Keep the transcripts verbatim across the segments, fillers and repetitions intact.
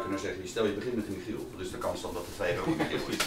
kunnen zeggen, stel je begint met een Michiel, wat is de kans dan dat de tweede ook een Michiel is?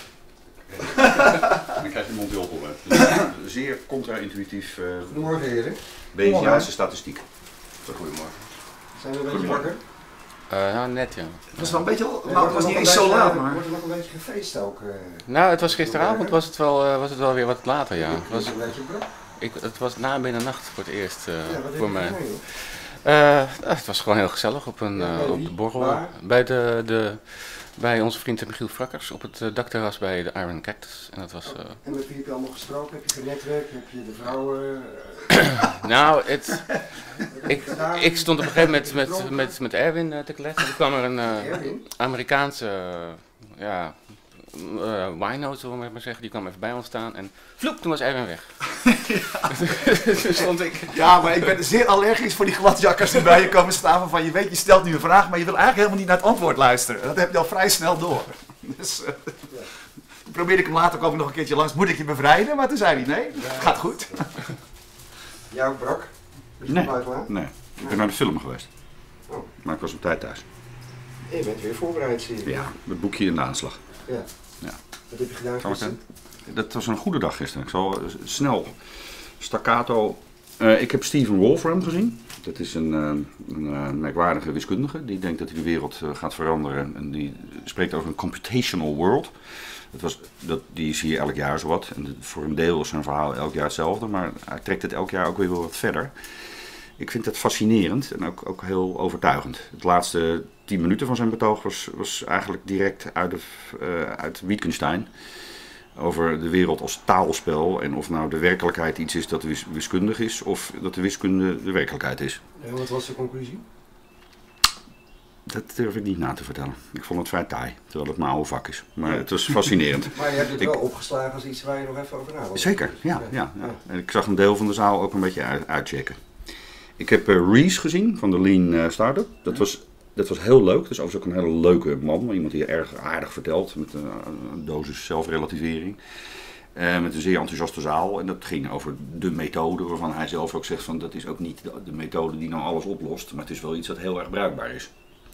Dan krijg je Montiopol. Dus zeer contra-intuïtief. Uh, Goedemorgen heren. Bayesiaanse statistiek. Goedemorgen. Zijn we een beetje wakker? Uh, nou, net ja. Het was wel een beetje, Ja, nou, het was niet eens zo laat, maar... Wordt er nog een beetje gefeest ook? Uh, nou, het was gisteravond was het wel, uh, was het wel weer wat later, ja. Het was was, een beetje brak. ik, het was na middernacht voor het eerst uh, Ja, wat voor mij. Gedaan, Uh, het was gewoon heel gezellig op, een, ja, uh, op de borrel. Waar? Bij, de, de, bij onze vriend Michiel Frakkers op het uh, dakterras bij de Iron Cactus. En, dat was, uh... en met wie heb je allemaal gesproken? Heb je genetwerkt? Heb je de vrouwen? Uh... nou, het, ik, ik stond op een gegeven moment met, met, met Erwin uh, te kletsen. Er kwam er een uh, Amerikaanse uh, ja, uh, wino, zullen we maar zeggen, die kwam even bij ons staan en vloep, toen was Erwin weg. Ja. Toen stond ik... ja, maar ik ben zeer allergisch voor die gladjakkers die bij je komen staan van je weet, je stelt nu een vraag, maar je wil eigenlijk helemaal niet naar het antwoord luisteren. Dat heb je al vrij snel door. Dus uh, ja. Toen probeerde ik hem later ook nog een keertje langs, moet ik je bevrijden? Maar toen zei hij nee, ja, gaat goed. Jou brak? Nee, nee, ik ben naar de film geweest. Oh. Maar ik was op tijd thuis. Je bent weer voorbereid, zie je. Ja, het boekje in de aanslag. Ja. Ja. Wat heb je gedaan gisteren? Dat was een goede dag gisteren. Ik zal uh, snel staccato. Uh, ik heb Stephen Wolfram gezien. Dat is een, uh, een uh, merkwaardige wiskundige die denkt dat hij de wereld uh, gaat veranderen. En die spreekt over een computational world. Dat was, dat, die zie je elk jaar zowat. En de, voor een deel is zijn verhaal elk jaar hetzelfde, maar hij trekt het elk jaar ook weer wel wat verder. Ik vind het fascinerend en ook, ook heel overtuigend. Het laatste tien minuten van zijn betoog was, was eigenlijk direct uit, de, uh, uit Wittgenstein. Over de wereld als taalspel en of nou de werkelijkheid iets is dat wis, wiskundig is of dat de wiskunde de werkelijkheid is. En wat was de conclusie? Dat durf ik niet na te vertellen. Ik vond het vrij taai, terwijl het mijn oude vak is. Maar het was fascinerend. Maar je hebt het ik, wel opgeslagen als iets waar je nog even over na wilt. Zeker, ja, ja, ja. En ik zag een deel van de zaal ook een beetje uit, uitchecken. Ik heb uh, Reese gezien van de Lean uh, Startup. Dat was, dat was heel leuk. Dat is overigens ook een hele leuke man. Iemand die erg aardig vertelt met uh, een dosis zelfrelativering. Uh, met een zeer enthousiaste zaal. En dat ging over de methode waarvan hij zelf ook zegt van dat is ook niet de, de methode die nou alles oplost. Maar het is wel iets dat heel erg bruikbaar is.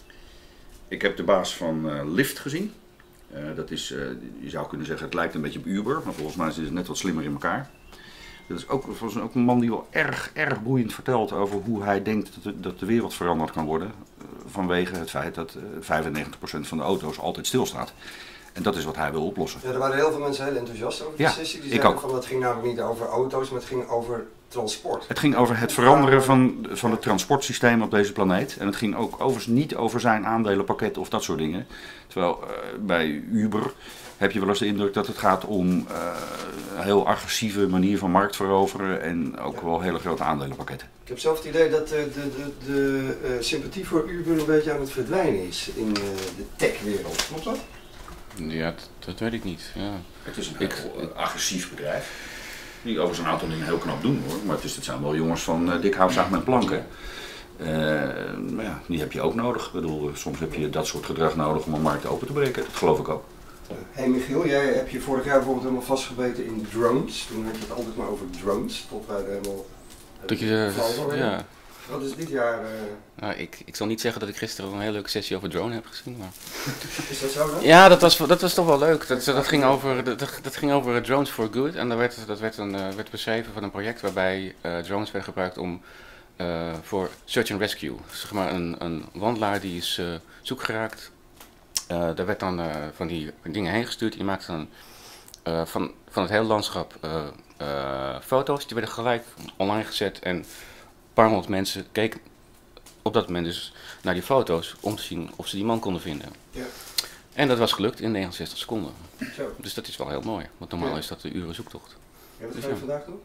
Ik heb de baas van uh, Lyft gezien. Uh, dat is, uh, je zou kunnen zeggen, het lijkt een beetje op Uber, maar volgens mij is het net wat slimmer in elkaar. Dat is ook, volgens ook een man die wel erg, erg boeiend vertelt over hoe hij denkt dat de, dat de wereld veranderd kan worden. Uh, vanwege het feit dat uh, vijfennegentig procent van de auto's altijd stilstaat. En dat is wat hij wil oplossen. Ja, er waren heel veel mensen heel enthousiast over die ja, sessie. Die ik zeiden ook. van, het ging namelijk niet over auto's, maar het ging over transport. Het ging over het veranderen van, van het transportsysteem op deze planeet. En het ging ook overigens niet over zijn aandelenpakket of dat soort dingen. Terwijl uh, bij Uber heb je wel eens de indruk dat het gaat om uh, een heel agressieve manier van markt veroveren. En ook wel hele grote aandelenpakketten. Ik heb zelf het idee dat de, de, de, de uh, sympathie voor Uber een beetje aan het verdwijnen is in uh, de techwereld. Klopt dat? Ja, dat, dat weet ik niet. Ja. Het is een heel ik, uh, agressief bedrijf. Die overigens een aantal dingen heel knap doen hoor, maar het, is, het zijn wel jongens van uh, dik hout, zaag met planken. Uh, maar ja, die heb je ook nodig. Ik bedoel, soms heb je dat soort gedrag nodig om een markt open te breken, dat geloof ik ook. Hé hey Michiel, jij hebt je vorig jaar bijvoorbeeld helemaal vastgebeten in drones. Toen had je het altijd maar over drones, tot wij er helemaal... Dat je, uh, ja. Wat is dit jaar? Uh... Nou, ik, ik zal niet zeggen dat ik gisteren een hele leuke sessie over drone heb gezien, maar... Is dat zo dan? Ja, dat was, dat was toch wel leuk. Dat, dat, ging, over, dat, dat ging over drones for good en dat werd, dat werd, een, uh, werd beschreven van een project waarbij uh, drones werden gebruikt om uh, voor search and rescue. Zeg maar een, een wandelaar die is uh, zoek geraakt. Uh, daar werd dan uh, van die dingen heen gestuurd. Die maakte dan uh, van, van het hele landschap uh, uh, foto's. Die werden gelijk online gezet en een paar honderd mensen keken op dat moment dus naar die foto's om te zien of ze die man konden vinden. Ja. En dat was gelukt in negenenzestig seconden. Zo. Dus dat is wel heel mooi, want normaal ja. is dat de uren zoektocht. Ja, wat dus ga je ja. vandaag doen?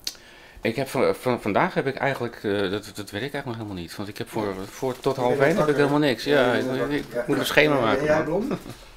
Ik heb van, van, vandaag heb ik eigenlijk, uh, dat, dat weet ik eigenlijk nog helemaal niet, want ik heb voor, voor tot half één heb ik helemaal niks. Ja, ja, ik, ik ja, moet een schema ja, maken. En jij, Blom?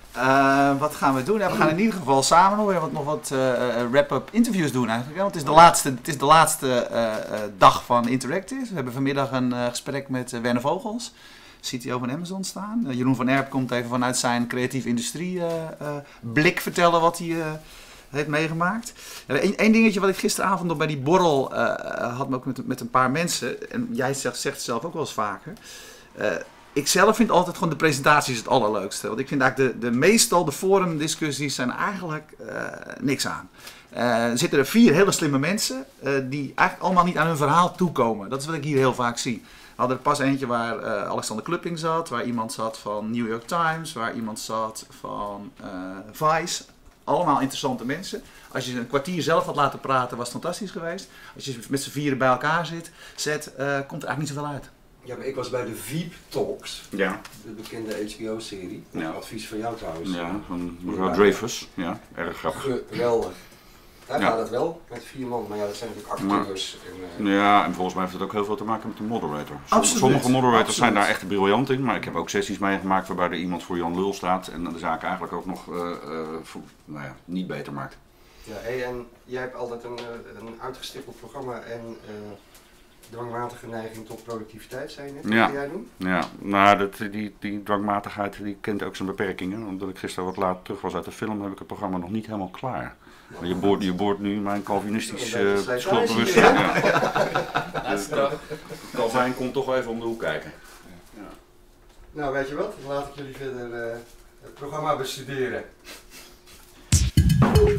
Uh, wat gaan we doen? Ja, we gaan in ieder geval samen nog weer wat, nog wat uh, wrap-up interviews doen eigenlijk. Ja, want het is de laatste, het is de laatste uh, uh, dag van Interactive. We hebben vanmiddag een uh, gesprek met uh, Werner Vogels, C T O van Amazon staan. Uh, Jeroen van Erp komt even vanuit zijn creatieve industrie uh, uh, blik vertellen wat hij uh, heeft meegemaakt. Eén uh, dingetje wat ik gisteravond nog bij die borrel uh, had, ook met, met een paar mensen. En jij zegt, zegt het zelf ook wel eens vaker. Uh, ik zelf vind altijd gewoon de presentaties het allerleukste. Want ik vind eigenlijk de, de meestal de forumdiscussies zijn eigenlijk uh, niks aan. Uh, er zitten er vier hele slimme mensen uh, die eigenlijk allemaal niet aan hun verhaal toekomen. Dat is wat ik hier heel vaak zie. We hadden er pas eentje waar uh, Alexander Klupping zat, waar iemand zat van New York Times, waar iemand zat van uh, Vice. Allemaal interessante mensen. Als je ze een kwartier zelf had laten praten, was het fantastisch geweest. Als je met z'n vieren bij elkaar zit, zet, uh, komt er eigenlijk niet zoveel uit. Ja, maar ik was bij de Veep Talks, Ja. de bekende H B O-serie. Ja. Advies van jou trouwens. Ja, van mevrouw Dreyfus. Ja, erg grappig. Geweldig. Daar Ja. gaat het wel, met vier man, maar ja, dat zijn natuurlijk acteurs. En, uh, Ja, en volgens mij heeft het ook heel veel te maken met de moderator. Absoluut. Sommige moderators Absoluut. zijn daar echt briljant in, maar ik heb ook sessies meegemaakt waarbij er iemand voor Jan Lul staat en de zaak eigenlijk ook nog uh, uh, voor, nou ja, niet beter maakt. ja, hey, en jij hebt altijd een, uh, een uitgestippeld programma en uh, dwangmatige neiging tot productiviteit, zei je net. Ja. Wat ga jij doen? Ja, nou, dat, die, die dwangmatigheid die kent ook zijn beperkingen. Omdat ik gisteren wat laat terug was uit de film, heb ik het programma nog niet helemaal klaar. Maar je boort, je boort nu mijn Calvinistisch Een beetje uh, slijtage schuldbewustzijn. hier, Ja. Dus, uh, Calvijn komt toch wel even om de hoek kijken. Ja. Nou, weet je wat? Dan laat ik jullie verder uh, het programma bestuderen.